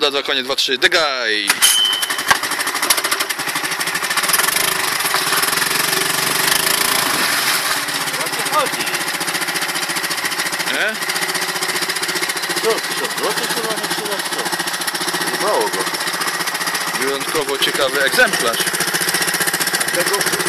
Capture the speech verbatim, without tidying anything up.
Da dwa konie, dwa, trzy, dygaj! O co chodzi? Nie? Co, tysiąc złotych chyba nie trzeba co? Nie mało go. Wyjątkowo ciekawy egzemplarz. A tego